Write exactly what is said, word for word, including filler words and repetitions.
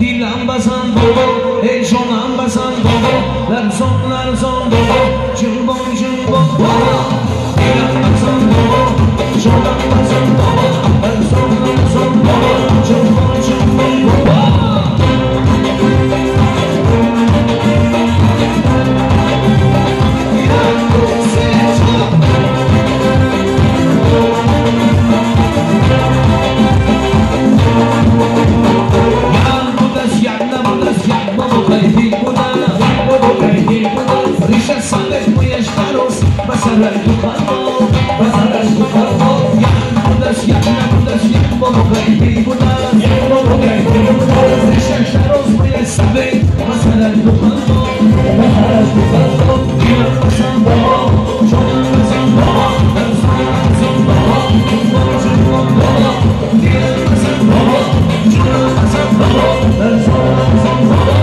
دیلم بزن بابا ای جانم بزن بابا لرزان لرزان بابا جنبان جنبان بابا دیلم بزن بابا جانم بزن بابا لرزان لرزان بابا جنبان جنبان بابا Pasarás tu carro, pasarás tu carro, ya pudas, ya pudas, ya como que pudas, ya como que pudas, deixaros voy a saber, pasarás tu carro, pasarás tu carro, ya pasando, yo pasando, pasando, pasando, ya pasando, yo pasando, pasando.